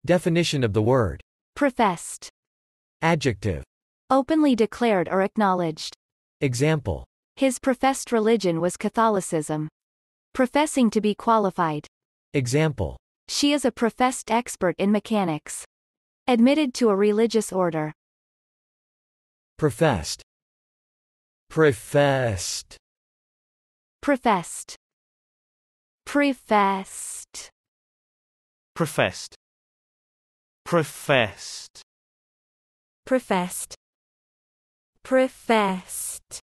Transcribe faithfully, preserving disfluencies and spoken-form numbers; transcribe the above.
Definition of the word. Professed. Adjective. Openly declared or acknowledged. Example. His professed religion was Catholicism. Professing to be qualified. Example. She is a professed expert in mechanics. Admitted to a religious order. Professed. Professed. Professed. Professed. Professed. Professed. Professed. Professed.